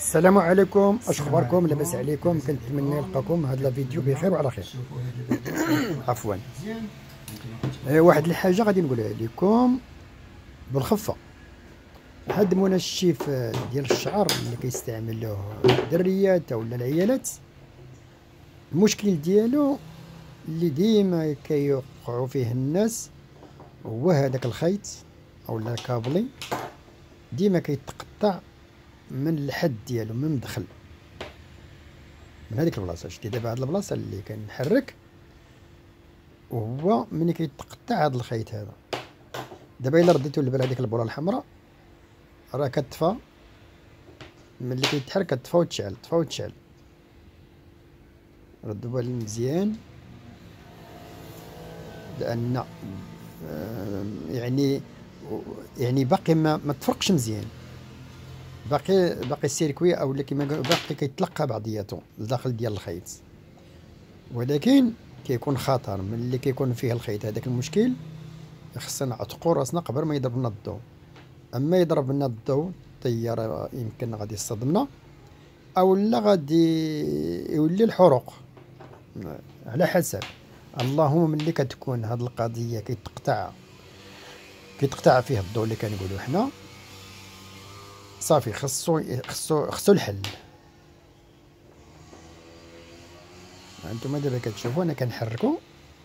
السلام عليكم، اش اخباركم؟ لاباس عليكم؟ كنتمنى نلقاكم هذا الفيديو بخير وعلى خير. عفوا. واحد الحاجه غادي نقولها لكم بالخفه. هاد المنشف ديال الشعر اللي كيستعملوه الدريات او العيالات، المشكل ديالو اللي ديما كيوقعوا فيه الناس هو هذاك الخيط او الكابلي ديما كيتقطع من الحد ديالو، من مدخل من هذيك البلاصه. شتي دابا هاد البلاصه اللي كنحرك، وهو ملي كيتقطع هاد الخيط هذا، دابا الا رديتو البال هذيك البوله الحمراء راه كتطفى. ملي كيتحرك كتطفى وتشعل، تطفى وتشعل. ردوا بالي مزيان، لان يعني باقي ما تفرقش مزيان، باقي السيركوي او كيما باقي كيتلقى بعضياتو لداخل ديال الخيط. ولكن كيكون خطر ملي كيكون فيه الخيط هذاك المشكل. خصنا نعتقوا راسنا قبل ما يضرب لنا الضوء. اما يضرب لنا الضوء الطياره يمكن غادي يصدمنا، او لا غادي يولي الحروق على حسب. اللهم ملي كتكون هاد القضيه كيتقطع فيه الضوء اللي كنقولوا حنا، صافي خصو الحل. انتم دابا كتشوفوا انا كنحركو،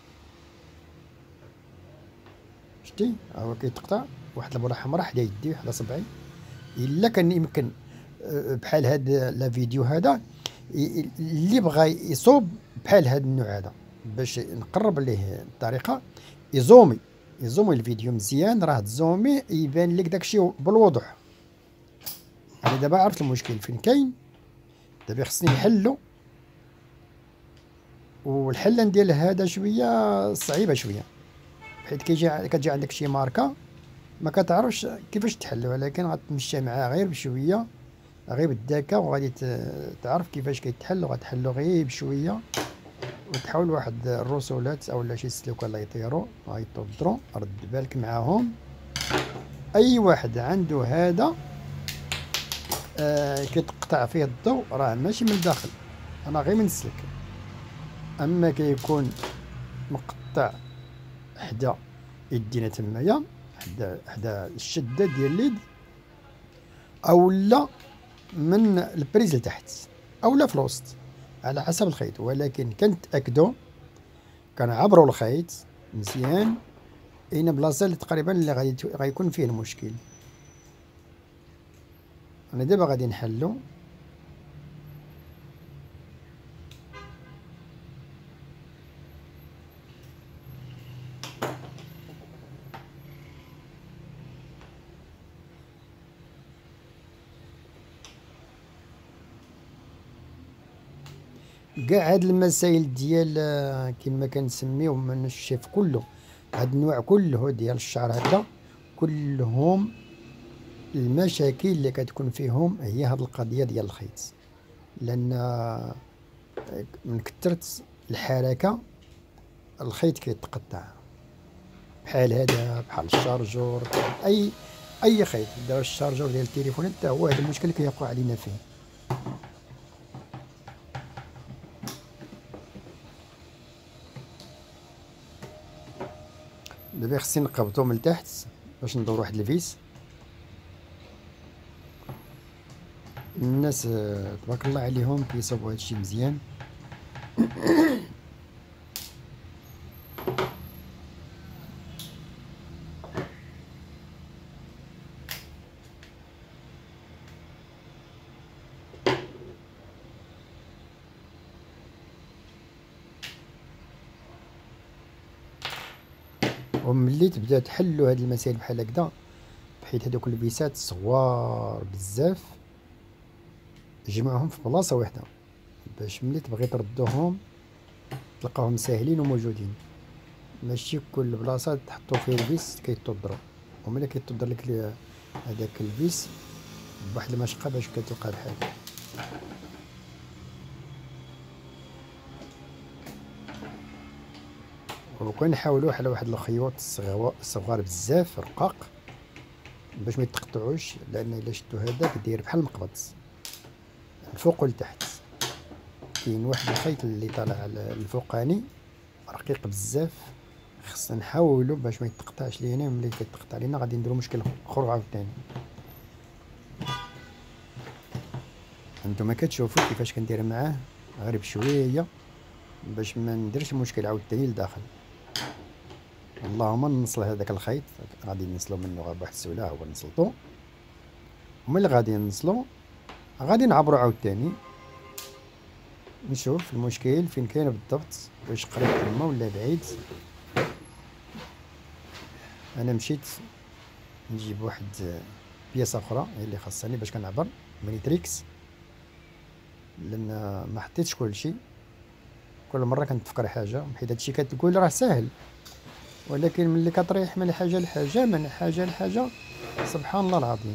شتي هو كيتقطع. واحد البوله حمراء حدا يدي حدا صبعي. الا كان يمكن بحال هاد لا فيديو هذا اللي بغى يصوب بحال هاد النوع هذا باش نقرب ليه الطريقه، يزومي الفيديو مزيان. راه تزومي يبان لك داكشي بالوضوح. انا دابا عرفت المشكل فين كاين، دابا خصني نحلو. والحله ديال هذا شويه صعيبه شويه، حيت كتجي عندك شي ماركه ما كتعرفش كيفاش تحل، ولكن غتمشي معاه غير بشويه، غير بالذكاء، وغادي تعرف كيفاش كيتحل. وغتحلو غير بشويه، وتحاول واحد الرسولات او شي سلوكه اللي يطيروا غيتوضروا. رد بالك معاهم، اي واحد عنده هذا كيتقطع فيه الضوء راه ماشي من الداخل، انا غير من السلك. اما كيكون مقطع حدا يدينا تمايا، حدا الشده ديال اليد، او لا من البريز لتحت، او لا في الوسط، على حسب الخيط. ولكن كنتاكدوا كنعبروا الخيط مزيان اين بلاصه اللي تقريبا اللي غيكون فيه المشكل. انا دابا غادي نحلو. كاع هاد المسائل ديال كما كنسميو من الشيف كله، هاد النوع كله ديال الشعر هكذا كلهم المشاكل اللي كتكون فيهم هي هاد القضيه ديال الخيط. لان من كثرت الحركه الخيط كيتقطع، بحال هذا، بحال الشارجور، اي خيط. دابا الشارجور ديال التليفون حتى هو هذا المشكل كيوقع علينا فيه. دابا خصني نقبضو من التحت باش ندور واحد الفيس. الناس تبارك الله عليهم كيصوبوا هادشي مزيان. وملي تبدا تحلو هاد المسائل بحال هكذا، بحيث هادوك الفيسات صغار بزاف، جمعهم في بلاصه واحده باش ملي تبغي تردوهم تلقاهم ساهلين وموجودين. ماشي كل بلاصه تحطو فيه الفيس كيتضرب، وملي كيتضر لك هذاك الفيس بواحد المشقه باش كتلقى بحال. وكنحاولوا على واحد الخيوط صغار بزاف رقاق باش ما يتقطعوش، لان الا شدو هذاك داير بحال المقبض. الفوق والتحت. كاين واحد الخيط اللي طالع الفوقاني رقيق بزاف، خصنا نحاولوا باش ما يتقطعش لينا. ملي كيتقطع لينا غادي نديرو مشكل اخر عاوتاني. هانتوما كتشوفوا كيفاش كندير معاه غير بشويه باش ما نديرش مشكل عاوتاني لداخل. اللهم نوصل هذاك الخيط، غادي نوصلو منه غير بواحد السوله، هو نسلطو، وملي غادي نوصلو غادي نعبرو عاوتاني نشوف المشكل فين كاين بالضبط، واش قريب تما ولا بعيد. انا مشيت نجيب واحد بياسه اخرى هي اللي خاصني باش كنعبر مانيتريكس، لان ما حطيتش كلشي. كل مره كنتفكر حاجه، حيت هادشي كتقول راه ساهل، ولكن ملي كطريح من حاجه لحاجه من حاجه لحاجه سبحان الله العظيم.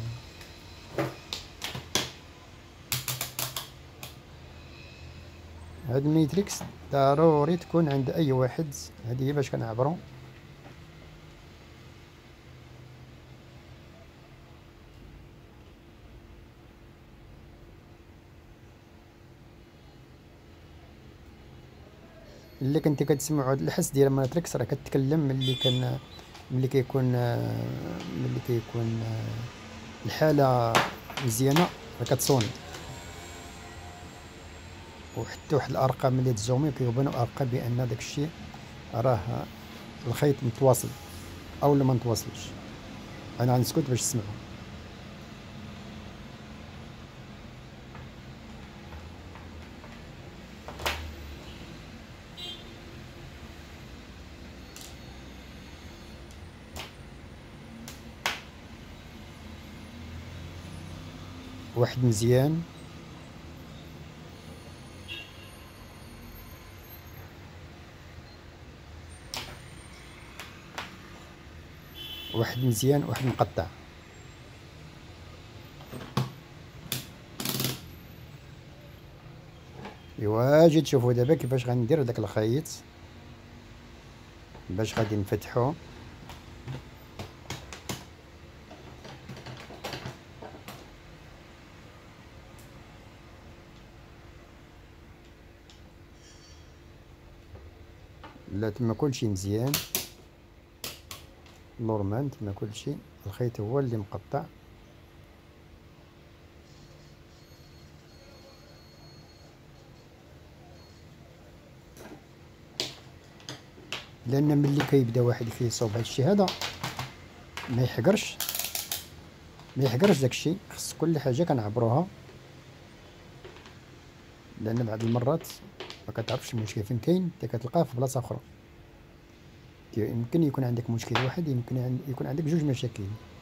هاد الميتريكس ضروري تكون عند اي واحد، هذه هي باش كنعبرو. اللي كنتي كتسمعوا هاد الحس ديال الماتريكس راه كتكلم ملي كيكون الحاله مزيانه راه كتصوني. وحتى واحد الارقام ملي تزومي كيبانوا ارقام بان داك الشيء راه الخيط متواصل او ما متواصلش. انا غنسكت باش تسمعوا. واحد مزيان، واحد مزيان، واحد مقطع. ايوا اجي تشوفوا دابا كيفاش غندير داك الخيط باش غادي نفتحو. لا تما كلشي مزيان نورمال، تما كلشي. الخيط هو اللي مقطع. لان ملي كيبدا واحد كيصوب هادشي هذا ما يحقرش داكشي. خص كل حاجه كنعبروها، لان بعض المرات ما كتعرفش المشكل فين كاين، انت كتلقاه في بلاصه اخرى. يمكن يكون عندك مشكل واحد، يمكن يكون عندك جوج مشاكل.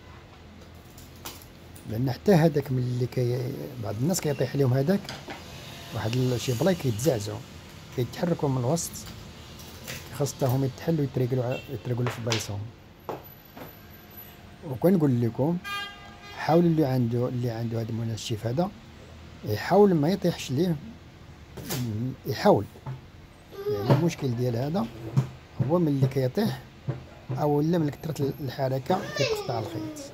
لان حتى هذاك ملي بعض الناس كيطيح لهم هذاك واحد شي بلاي كيتزعزعوا كيتحركوا من الوسط، خاص حتى هما يتحلوا يترقلوا في بلايصهم. وكنقول لكم حاولوا اللي عنده هذا المنشف هذا يحاول ما يطيحش ليه، يحاول. يعني المشكل ديال هذا هو ملي كيطيح او لا من كثرة الحركه كيتقطع الخيط.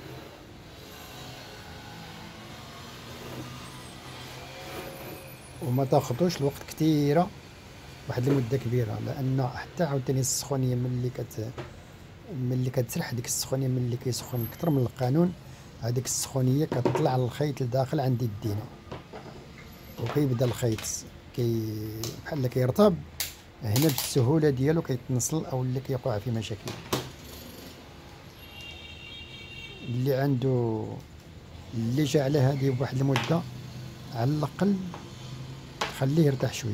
وما تاخذوش الوقت كثيره، واحد المده كبيره، لان حتى عاوتاني السخونيه ملي كتسرح ديك السخونيه ملي كيسخن اكثر من القانون، هذيك السخونيه كتطلع الخيط لداخل عند يدينا، وكيبدا الخيط بحال كيرطب هنا بالسهوله ديالو كيتنصل او اللي كيوقع في مشاكل. اللي جا على هذه بواحد المده على الاقل خليه يرتاح شويه.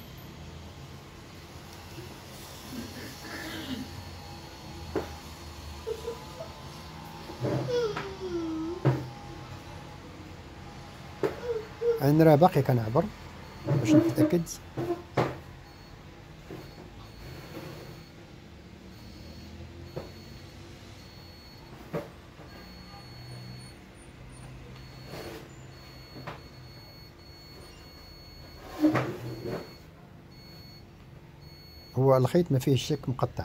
انا راه باقي كنعبر باش نتاكد. هو الخيط ما فيه الشك مقطع.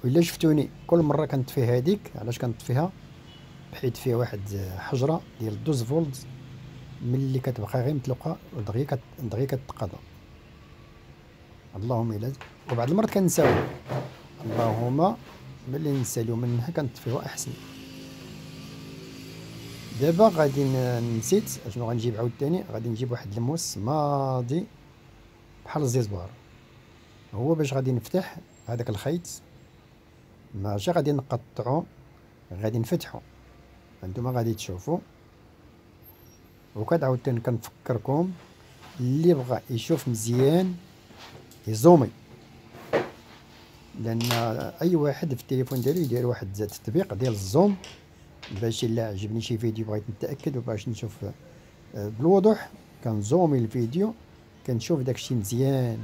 وإلا شفتوني كل مرة كنطفي هاديك، علاش كنطفيها؟ حيت فيها واحد حجرة ديال 12 فولت، ملي كتبقى غير مطلقة دغيا كتقضى. اللهم الا، وبعض المرات كنساو، اللهم ملي نساليو منها كنطفيوها احسن. دابا غادي نسيت اشنو غنجيب عاوتاني، غادي نجيب واحد الموس ماضي بحال الزيزوار، هو باش غادي نفتح هذاك الخيط، ماشي غادي نقطعو، غادي نفتحو. هانتوما غادي تشوفوا. وكاد عاوتاني كنفكركم اللي بغى يشوف مزيان يزومي، لان اي واحد في التليفون ديالو يدير واحد التطبيق ديال الزوم، باش الا عجبني شي فيديو بغيت نتاكد وباش نشوف بالوضوح، كنزومي الفيديو كنشوف داكشي مزيان.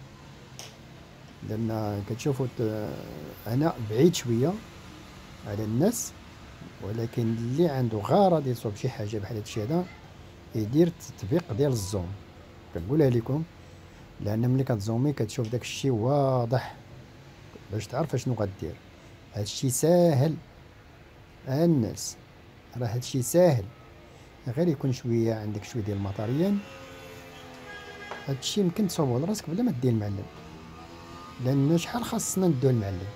لان كتشوفوا انا بعيد شويه على الناس، ولكن اللي عنده غرض يصوب شي حاجه بحال هادشي هذا يدير التطبيق ديال الزوم. كنقولها لكم لان ملي كتزومي كتشوف داكشي واضح باش تعرف شنو غدير. هادشي ساهل الناس، راه هادشي ساهل، غير يكون شويه عندك شويه ديال الماتريال. هادشي يمكن تصوبو لراسك بلا ما دير المعلم، لان شحال خاصنا ندو المعلم؟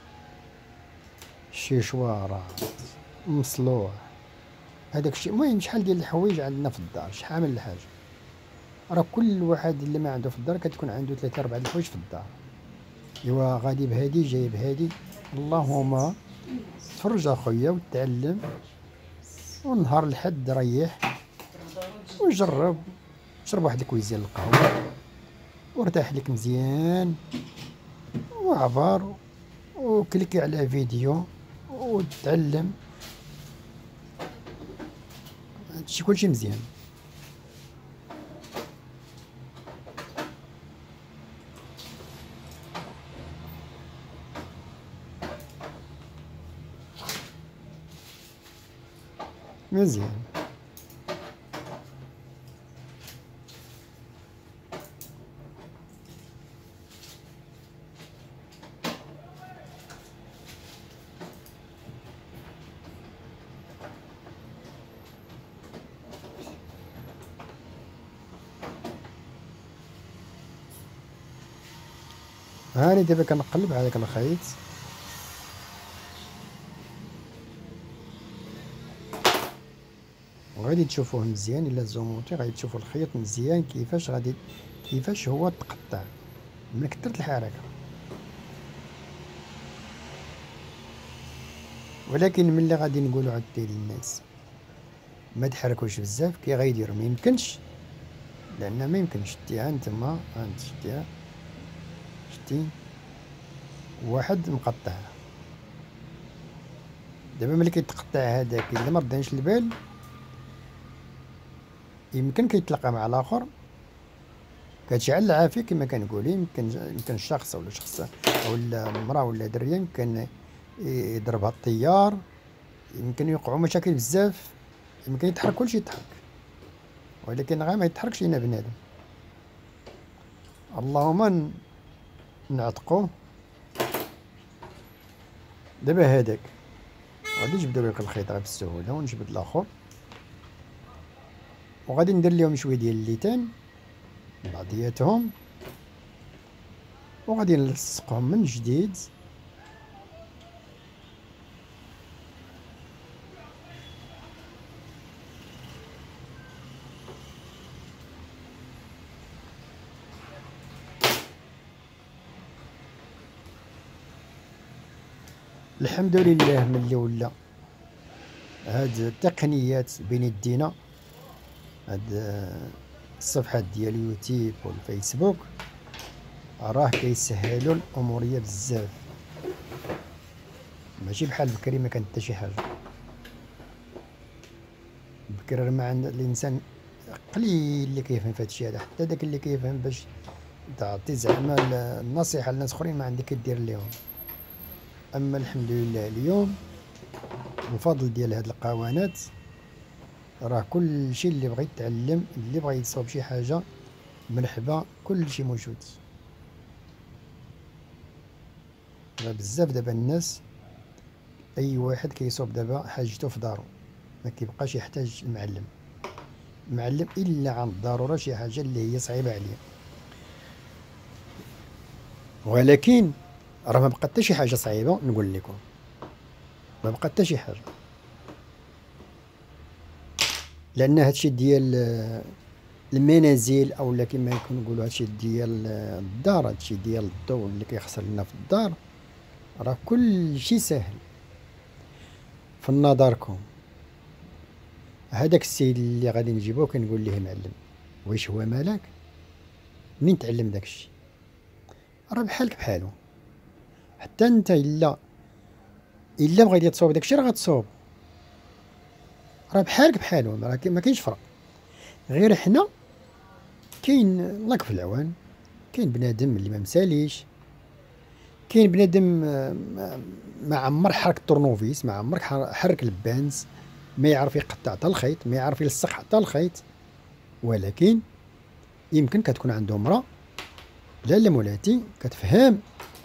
شيشوارات، مصلوح، هذاك الشيء. المهم شحال ديال الحوايج عندنا في الدار، شحال من الحاجه. راه كل واحد اللي ما عنده في الدار كتكون عنده 3 4 الحوايج في الدار. ايوا غادي بهادي جاي بهادي، اللهم تفرج اخويا وتعلم، ونهار الحد ريح وجرب، شرب واحد الكويزين القهوه وارتاح لك مزيان وعبر، وكليكي على فيديو وتعلم. هادشي كلشي مزيان. مزيان. هاني دابا كنقلب على داك الخيط، وغادي تشوفوه مزيان. الا زوموتي غادي تشوفوا الخيط مزيان كيفاش هو تقطع من كثرة الحركه. ولكن ملي غادي نقولوا عاوتاني للناس ما تحركوش بزاف كي غيديروا، ما يمكنش، لان ما يمكنش. شتيها نتما، انت شتيها، شتي واحد مقطع. دابا ملي كيتقطع هذاك الا ما ردانش البال يمكن كيتلاقى مع الاخر، كتشعل العافيه كما كنقول. يمكن شخص ولا شخص ولا مراه ولا دريه يمكن يضربها الطيار، يمكن يوقعوا مشاكل بزاف، يمكن يتحرك كلشي يتحرك، ولكن غير ما يتحركش لينا بنادم. اللهم نعتقوه. دابا هذاك غادي نجبدو لك الخيط غير بالسهوله ونجبد الاخر، وغادي ندير لهم شويه ديال الليتان بعضياتهم، وغادي نلصقهم من جديد. الحمد لله ملي ولا هاد التقنيات بين يدينا، هاد الصفحات ديال اليوتيوب والفيسبوك راه كيسهلوا الاموريه بزاف، ماشي بحال بكري ما كانت حتى شي حاجه. بكري ما عند الانسان قليل اللي كيفهم في هادشي هذا، حتى داك اللي كيفهم باش تعطي زعما النصيحه لناس اخرين ما عندك كدير ليهم. اما الحمد لله اليوم بفضل ديال هاد القوانات راه كل شيء اللي بغى يتعلم، اللي بغى يصوب شي حاجه، مرحبا، كل شيء موجود. بزاف دابا الناس اي واحد كيصوب دابا حاجته في دارو، ما كيبقاش يحتاج المعلم الا عن الضروره شي حاجه اللي هي صعيبه عليه. ولكن راه ما بقى حتى شي حاجه صعيبه، نقول لكم ما بقى حتى شي حاجه، لان هادشي ديال المنازل اولا كما كنقولوا هادشي ديال الدار، هادشي ديال الضوء اللي كيخسر لنا في الدار، راه كل شي سهل في نظركم. هذاك السيد اللي غادي نجيبوه كنقول ليه معلم، واش هو ملاك؟ منين تعلم داكشي؟ راه بحالك بحالو، حتى انت الا بغيتي تصوب داكشي راه غتصوب، راه بحالك بحالو، راه ما كاينش فرق. غير حنا كاين الله في العوان، كاين بنادم اللي ما مساليش، كاين بنادم ما عمر حرك الطرنوفيس، ما عمرك حرك البانز، ما يعرف يقطع حتى الخيط، ما يعرف يلصق حتى الخيط. ولكن يمكن كتكون عنده مرا لا مولاتي كتفهم.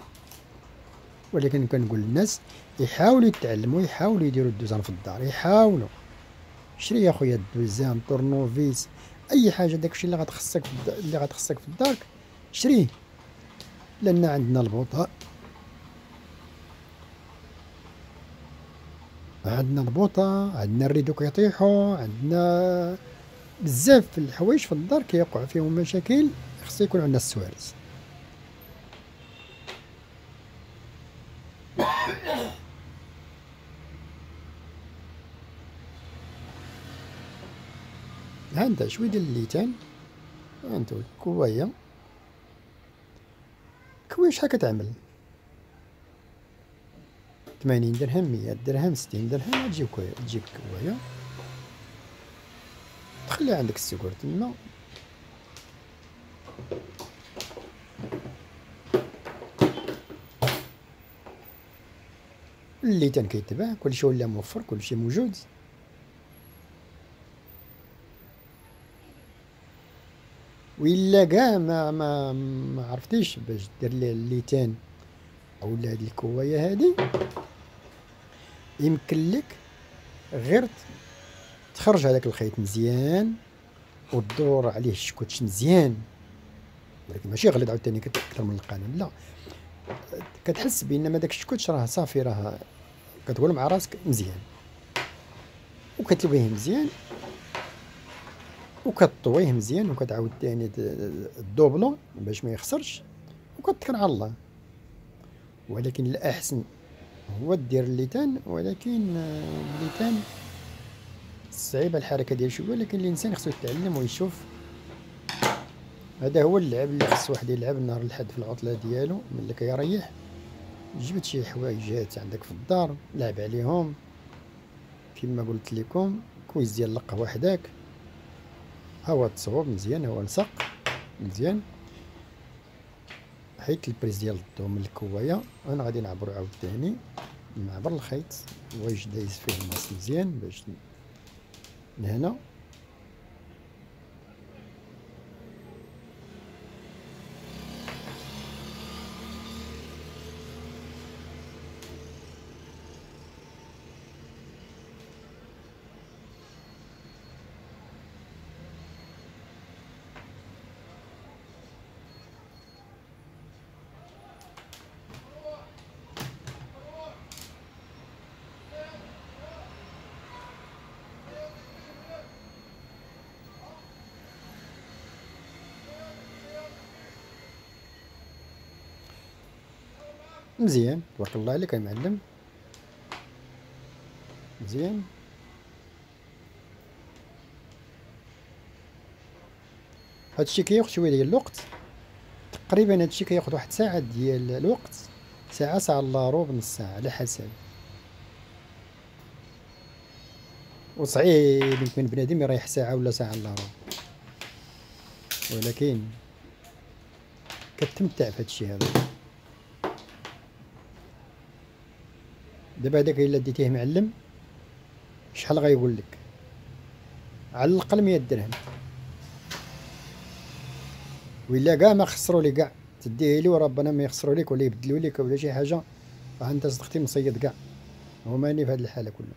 ولكن كنقول للناس يحاولوا يتعلموا، يحاولوا يديروا الدوزان في الدار، يحاولوا. شري يا خويا الدوزان، طرنوفيس، اي حاجه داكشي اللي غتخصك في الدار شريه. لان عندنا البوطه، عندنا الريدو كيطيحوا، عندنا بزاف الحوايج في الدار كيوقع فيهم مشاكل، خص يكون عندنا السوارز. ها انت شويه ديال الليتان، ها انت كوايه شحال كتعمل؟ 80 درهم، 100 درهم، 60 درهم. تجيب كوايه تخليها عندك السكر تما، الليتان كيتباع، كلشي ولا موفر، كلشي موجود. وإلا كاع ما عرفتيش باش دير ليه الليتان اولا هادي الكوايه هادي، يمكن لك غير تخرج هذاك الخيط مزيان وتدور عليه الشكوتش مزيان، ولكن ماشي غلط عاوتاني اكثر من القانون، لا. كتحس بان داك الشكوتش راه صافي، راه كتقول مع راسك مزيان، وكتلويه مزيان وكطويه مزيان، وكتعاود ثاني الدوبلون باش ما يخسرش، وكتكل على الله. ولكن الاحسن هو دير الليتان، ولكن الليتان صعيبه الحركه ديال شويه، ولكن الانسان خصو يتعلم ويشوف. هذا هو اللعب اللي خص واحد يلعب نهار الحد في العطله ديالو ملي كيريح. جبت شي حوايجات عندك في الدار لعب عليهم، كما قلت لكم كويس ديال القهوه حداك، ها هو تصوب مزيان، ها هو لصق مزيان. حيت البريز ديال الضو من الكوايه، انا غادي نعبرو عاوتاني نعبر الخيط واش دايز فيه الماس مزيان باش لهنا. مزيان تبارك الله عليك يا معلم، مزيان. هادشي كياخد شويه ديال الوقت، تقريبا هادشي كياخد واحد ساعه ديال الوقت، ساعه الا روب، نص ساعه على حسب. وصعيب يمكن بنادم يريح ساعه ولا ساعه الا روب، ولكن كتمتع في هادشي هذا. دابا هداك الا ديتيه معلم شحال غيقول لك؟ على الاقل 100 درهم، وإلا كاع ما خسروا لي كاع تديه لي وربنا ما يخسروا لك ولا يبدلوا لك ولا شي حاجه، انت صدقتي مصيد كاع، هو ماني في هاد الحاله كلها.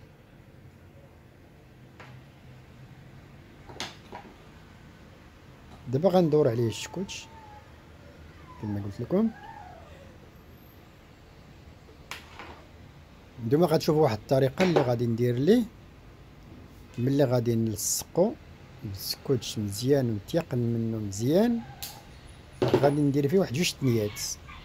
دابا غندور عليه الشكوتش كما قلت لكم. نتوما غتشوفوا واحد الطريقه اللي غادي ندير ليه ملي غادي نلصقو بالسكوتش مزيان ونتيقن منه مزيان. غادي ندير فيه واحد جوج تنيات،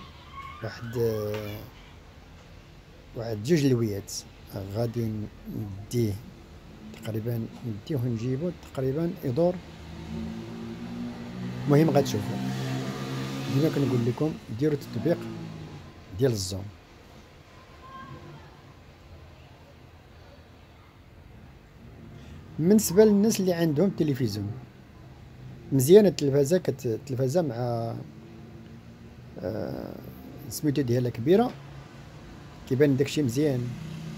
واحد جوج لويات. غادي نديه تقريبا، نديه ونجيبو تقريبا يدور. المهم غتشوفوا، ديما كنقول لكم ديروا التطبيق ديال الزوم. بالنسبه للناس اللي عندهم تلفزيون مزيانه، التلفازه مع سميتو ديالها كبيره، كيبان داكشي مزيان.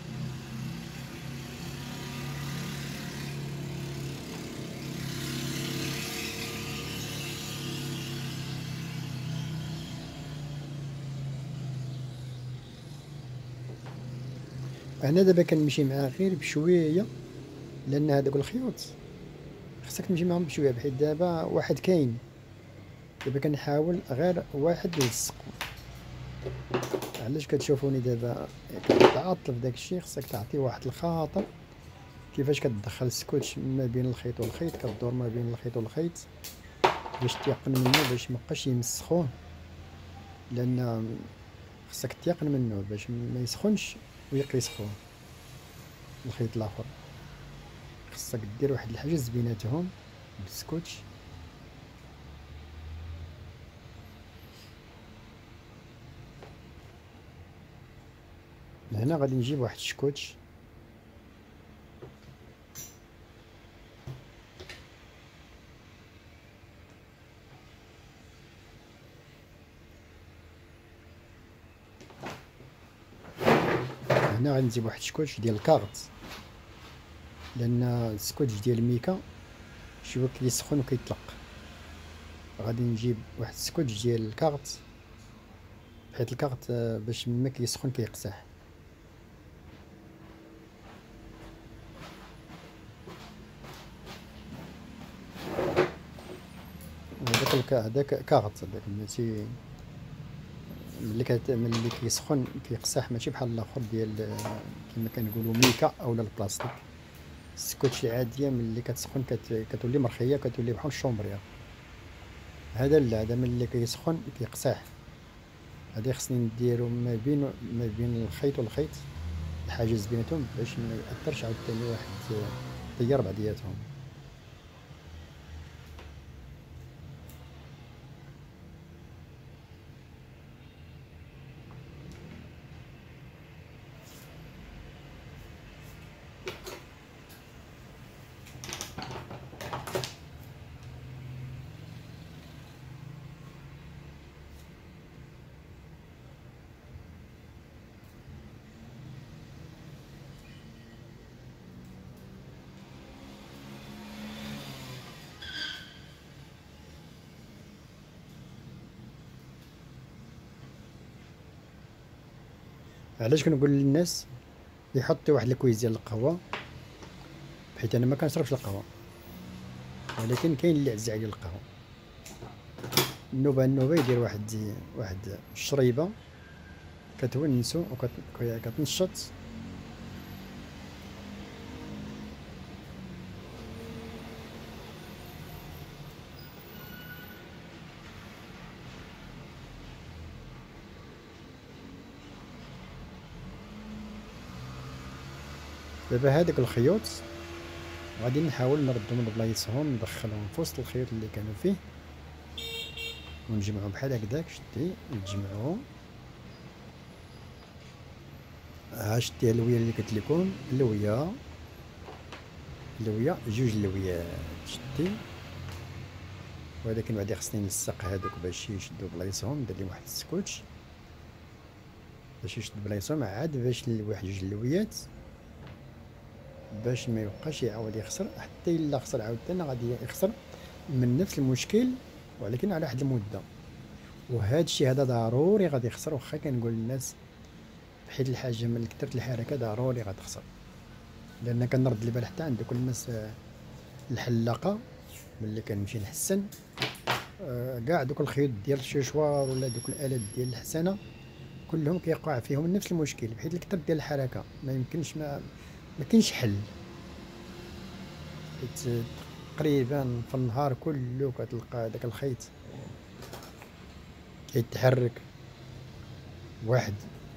انا دابا كنمشي معاه غير بشويه، لان هذوك الخيوط خصك تمشي معاهم بشويه، بحيث دابا واحد كاين. دابا كنحاول غير واحد نلصقو. علاش كتشوفوني دابا كنتعاطل في داك الشيء؟ خصك تعطي واحد الخاطر كيفاش كتدخل السكوتش ما بين الخيط والخيط، كدور ما بين الخيط والخيط باش تيقن منه، باش مابقاش يمسخوه. لان خصك تيقن منه باش ما يسخنش ويقيسخوه الخيط الاخر. خصك دير واحد الحاجز بيناتهم بالسكوتش. لهنا غادي نجيب واحد السكوتش هنا غادي نجيب واحد السكوتش ديال الكارت، لان السكوتش ديال الميكا شويه كيسخن وكيطلق. غادي نجيب واحد السكوتش ديال الكارت، بحيث الكارت باش ما كيسخن كيقسح. هذاك كارت، هذاك ماشي ملي كيسخن كيقسح، ماشي بحال الاخر ديال كما كنقولوا ميكا اولا البلاستيك. السكوتش العاديه ملي كتسخن كتولي مرخيه، كتولي بحال الشومبرير. هذا لا، هذا ملي كيسخن كيقسح. هذه خصني نديرو ما بين الخيط والخيط الحاجز بيناتهم باش ما ياثرش عاوتاني واحد التيار بعضياتهم. علاش كنقول للناس يحطوا واحد الكويس ديال القهوه، حيت انا ما كنشربش القهوه، ولكن كاين اللي عز عليه القهوه. النوبه يدير واحد الشريبه كتونسو وكتنشط. دابا هادوك الخيوط غادي نحاول نردهم لبلايصهم، ندخلهم في وسط الخيوط اللي كانوا فيه ونجمعهم بحال هكذاك. شتي نجمعوهم. ها شتي اللويه اللي قلت لكم، اللويه جوج لويات شتي. ولكن بعدا خصني نلصق هادوك باش يشدوا بلايصهم. ندير لهم واحد السكوتش باش يشد بلايصهم، عاد باش واحد جوج لويات باش ما يبقاش يعاود يخسر. حتى الا خسر عاوتاني غادي يخسر من نفس المشكل، ولكن على واحد المده. وهذا الشيء هذا ضروري غادي يخسر. واخا كنقول للناس حيت الحاجه من كثرت الحركه ضروري غتخسر، لان كنرد البال حتى عند دوك الناس الحلاقه ملي كنمشي نحسن كاع دوك الخيوط ديال الشيشوار ولا دوك الالات ديال الحسنه كلهم كيوقع فيهم نفس المشكل، بحيث الكثر ديال الحركه ما يمكنش ما كاينش حل. تقريبا في النهار كله كتلقى داك الخيط كيتحرك واحد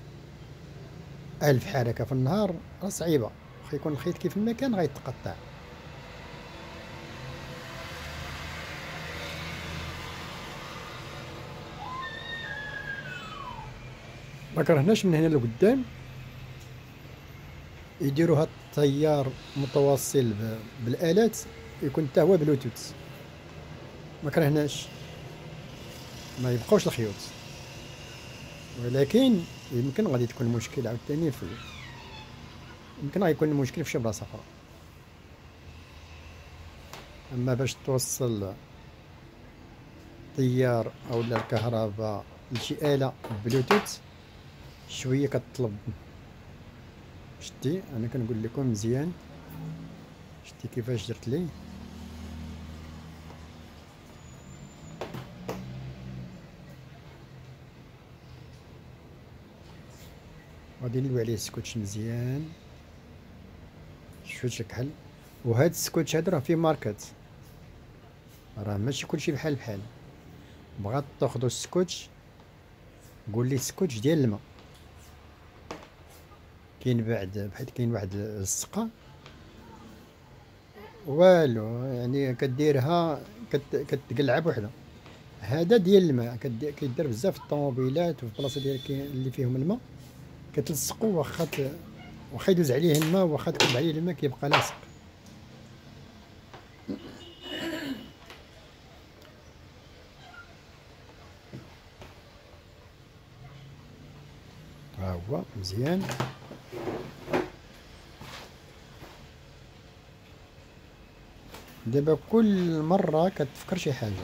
1000 حركه في النهار، راه صعيبه. واخا يكون الخيط كيف ما كان غيتقطع. ما كرهناش من هنا لقدام يديروا هاد التيار متواصل بالالات يكون حتى هو بلوتوث، ما كرهناش ما يبقاوش الخيوط، ولكن يمكن غادي تكون مشكل عاوتاني يمكن غيكون المشكل في شي بلاصه اخرى. اما باش توصل تيار او الكهرباء لشي آلة بلوتوث شويه كتطلب. شتي انا كنقول لكم مزيان، شتي كيفاش درت ليه. غادي نلوي عليه السكوتش مزيان شويه كحل. وهاد السكوتش هذا راه فيه ماركات، راه ماشي كلشي بحال بحال. بغات تاخذوا السكوتش قول لي السكوتش ديال الماء، كاين بحيث كاين واحد السقه والو يعني كديرها كتقلعها بوحدها. هذا ديال الماء كيدير بزاف في الطوموبيلات وفي البلاصه ديال اللي فيهم الماء كتلصقوا، واخا يدوز عليه الماء واخا تكب عليه الماء كيبقى لاصق. ها هو مزيان. دابا كل مره كتفكر شي حاجه.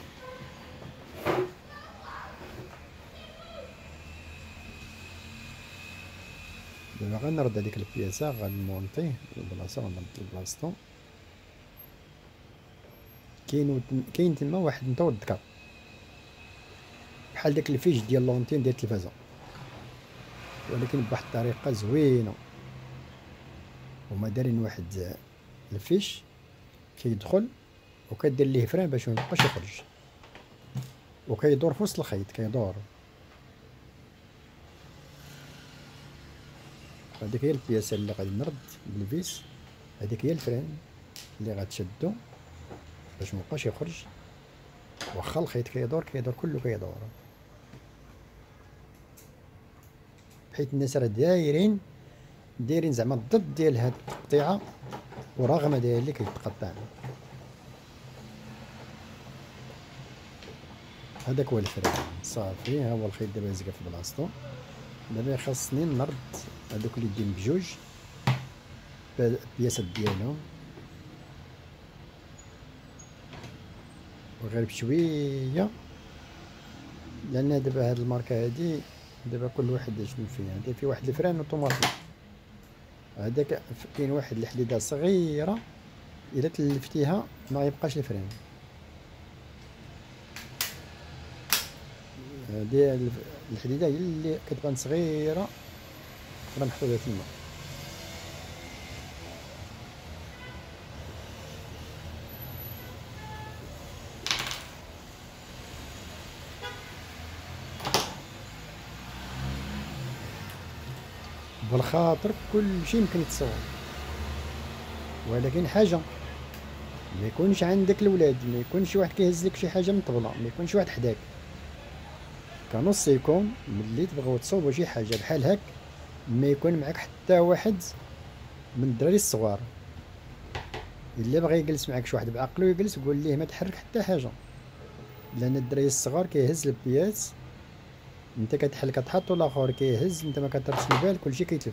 دابا غنرد هذيك البياسه غنمونطيه البلاصه، غنرد لبلاصتو. كاين تما واحد نطور الذكر بحال داك الفيش ديال لونتين ديال التلفازه، ولكن بواحد الطريقه زوينه. هما دايرين واحد الفيش كيدخل وكدير ليه فران باش ميبقاش يخرج، وكيدور في وسط الخيط كيدور. هذيك هي البياسه اللي غادي نرد بالفيس، هذيك هي الفران اللي غتشدو باش ميبقاش يخرج. واخا الخيط كيدور كله كيدور، بحيث الناس راه دايرين زعما الضد ديال هاد التقطيعه، ورغم ذلك كيتقطع. هذاك هو الفران صافي. ها هو الخيط دابا زقا في بلاصتو. دابا خاصني نرد هذوك اليدين بجوج البياسات ديالهم، وغير بشويه، لان دابا هاد الماركه هادي دابا كل واحد شنو فيها. هادي في واحد الفران اوتوماتيك، هذاك كاين واحد الحديده صغيره الا تلفتيها ما يبقاش الفران. هادي الحديده هي اللي كتبان صغيره راه محطوطه تما. بالخاطر كل شيء يمكن يتصور، ولكن حاجه ما يكونش عندك الولاد، ما يكونش واحد كيهز لك شي حاجه من الطبله، ما يكونش واحد حداك. كنوصيكم ملي تبغيو تصوبوا شي حاجه بحال هاك ما يكون معك حتى واحد من الدراري الصغار. الا بغى يجلس معك شي واحد بعقلو يجلس، قول ليه ما تحرك حتى حاجه، لان الدراري الصغار كيهز البياس، انت كتحل كتحط والاخر كيهز، انت ما كتردش البال، كلشي كيتلف.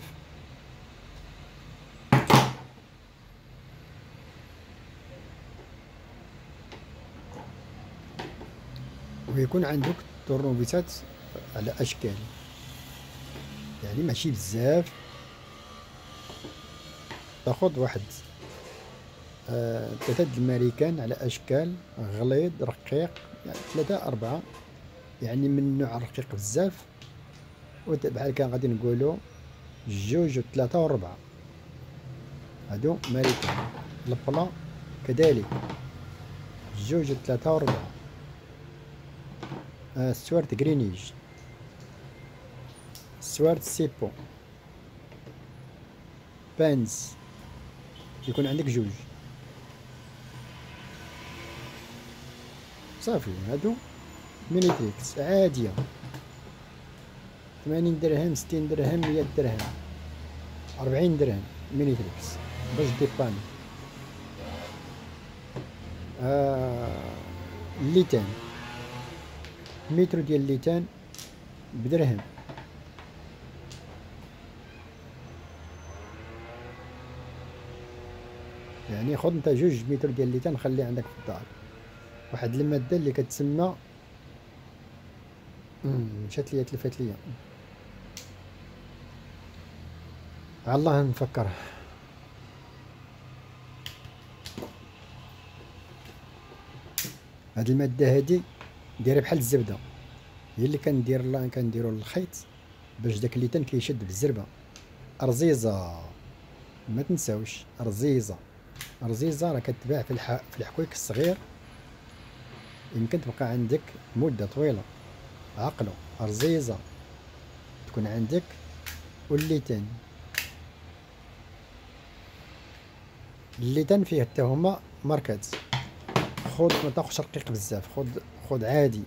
ويكون عندك التورنوفيسات على اشكال. يعني ماشي بزاف. تاخد واحد 3 د الماريكان على اشكال غليظ رقيق، يعني 3 4، يعني من نوع رقيق بزاف. بحال كان غادي نقولو 2 و3 و4، هادو ماريكان. البلا كذلك 2 و3 و4. السوارت غرينيج، السوارت سيبو، بانز يكون عندك 2. صافي هادو مينيتريكس عادية، 80 درهم 60 درهم 100 درهم 40 درهم مينيتريكس باش ديباني. الليتان، مترو ديال الليتان بدرهم. يعني خذ انت 2 متر ديال الليتان خليه عندك في الدار. واحد المادة اللي كتسمى مشات ليا تلفات ليا، على الله نفكر. هاد المادة هادي دايرة بحال الزبدة، هي اللي كنديرو الخيط باش داك الليتان كيشد بالزربة. رزيزة، ما تنساوش رزيزة. رزيزة راه كتباع في الحكويك الصغير، يمكن تبقى عندك مدة طويلة. عقلو رزيزة تكون عندك. والليتان، الليتان فيه حتى هما ماركات. خذ ما تاخذش رقيق بزاف، خذ عادي.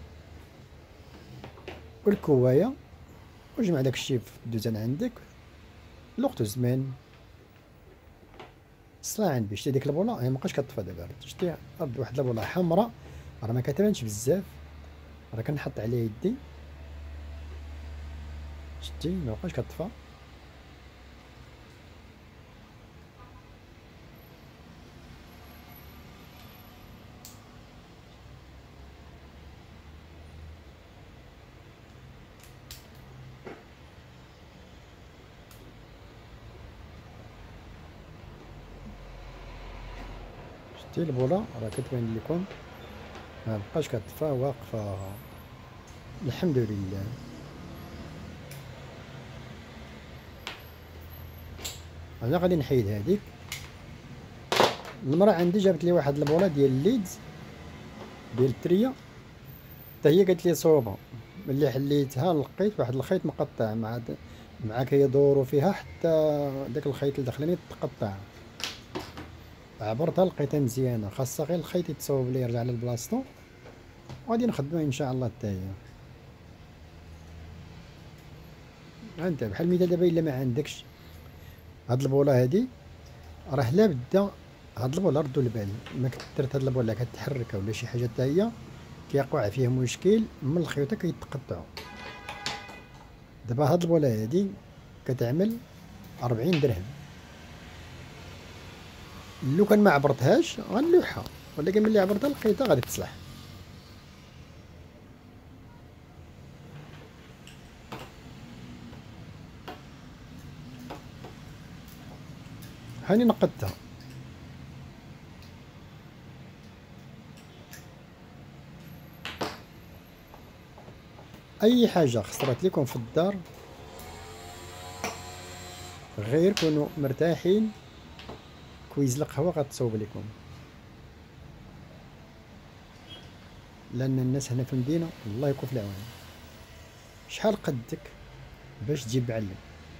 والكواية، وجمع داكشي في الدوزان عندك. الوقت والزمان صلا عندي شتي ديك البوله هي مابقاش كطفى دابا، شتي واحد البوله حمراء راه ما كتبانش بزاف، راه كنحط عليها يدي شتي مابقاش كطفى. شتي البوله راه كتبان لكم ما بقاش كطفى واقفه، الحمد لله. انا غادي نحيد هذيك. المراه عندي جابت لي واحد البوله ديال الليدز ديال التريه، حتى هي قالت لي صوبه. ملي حليتها لقيت واحد الخيط مقطع مع كيدوروا فيها حتى داك الخيط الداخلاني تقطع. عبرتها لقيتها مزيانه، خاصها غير الخيط يتصوب لي يرجع لبلاصتو، وغادي نخدمها ان شاء الله حتى هي. انت بحال المثال دابا الا ما عندكش هاد البوله هادي، راه لا بدا هاد البوله ردوا البال، ما كثرت هاد البوله كتحرك ولا شي حاجه حتى هي كيقع فيه مشكل من الخيوطه كيتقطعوا. دابا هاد البوله هادي كتعمل 40 درهم. لو كان ما عبرتهاش غنلوحها، ولكن ملي عبرتها لقيتها غادي تصلح. هاني نقدتها. اي حاجه خسرت لكم في الدار غير كونوا مرتاحين، كويز القهوه غتصوب لكم. لان الناس هنا في المدينه الله يكون في العون، شحال قدك باش تجيب معلم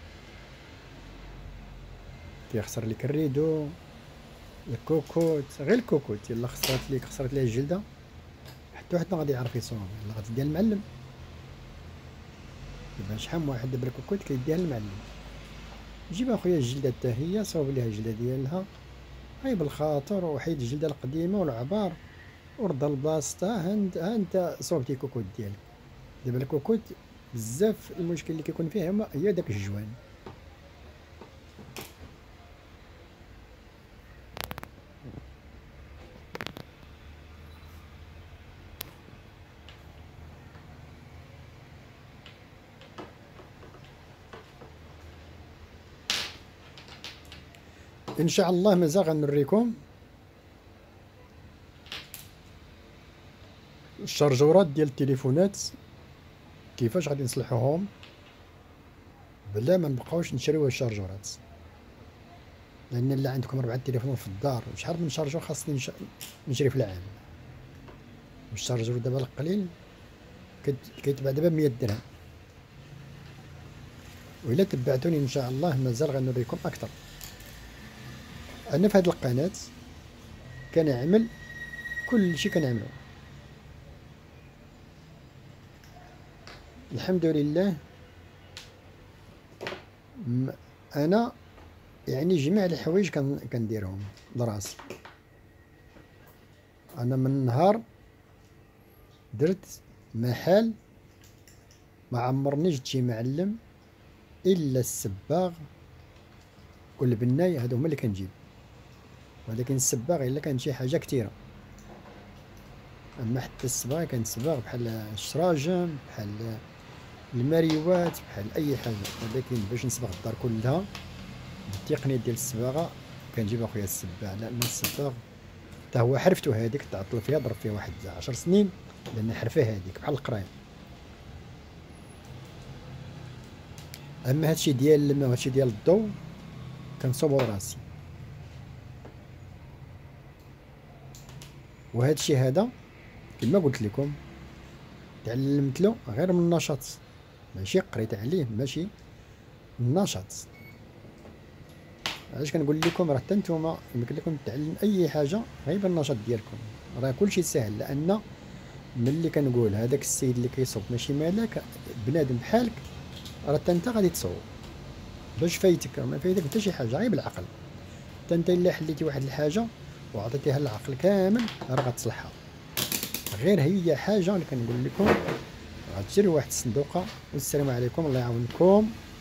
كيخسر لك الريدو، الكوكوت. غير الكوكوت يلا خسرت ليه الجلده، حتى واحد ما غادي يعرف يصوم. يلا غادي ديها المعلم. دابا شحال من واحد دابا الكوكوت كيديها المعلم. جيب اخويا الجلده حتى هي صوب ليها الجلده ديالها، هاي بالخاطر، وحيد الجلده القديمه والعبار ورد لبلاصتها. ها انت صوبتي الكوكوت ديالك. دابا الكوكوت بزاف المشكل اللي كيكون فيه هي داك الجوان. ان شاء الله مازال غنوريكم الشارجورات ديال التليفونات كيفاش غادي نصلحوهم بلا ما نبقاوش نشريو الشارجورات، لان الا عندكم 4 تليفونات في الدار شحال من شارجور خاصني نشري في العام، والشارجور دابا القليل كيتباع دابا 100 درهم. وإلا تبعتوني ان شاء الله مازال غنوريكم اكثر. انا في هذه القناه كنعمل كل شيء كنعملو الحمد لله. انا يعني جميع الحوايج كنديرهم لراسي. انا من نهار درت محل ما عمرني جبت شي معلم الا السباغ والبناي، هادو هما اللي كنجيب، ولكن السباغ الا كان شي حاجه كثيره. اما حتى الصباغ كان صباغ بحال الشراجم بحال الماريوات بحال اي حاجه، ولكن باش نصبغ الدار كلها بالتقنيه ديال الصباغه كنجيب اخويا السباغ، لان الصباغ حتى هو حرفته هذيك تعطل فيها ضرب فيها واحد 10 سنين، لان حرفه هذيك بحال القرايه. اما هادشي ديال الماء وهادشي ديال الضوء كنصوبو راسي. وهادشي هذا كما قلت لكم تعلمت له غير من النشاط، ماشي قريت عليه، ماشي النشاط. علاش كنقول لكم راه حتى نتوما يمكن لكم تعلم اي حاجه غير بالنشاط ديالكم، راه كلشي ساهل. لان ملي كنقول هذاك السيد اللي كيصوب ماشي مالك بنادم بحالك، راه حتى انت غادي تصوب باش فايتك، ما فايتك حتى شي حاجه غير بالعقل. حتى انت الا حليتي واحد الحاجه وعطيتيها العقل كامل راه غتصلحها. غير هي حاجه اللي كنقول لكم غتشري واحد الصندوقه. والسلام عليكم، الله يعاونكم.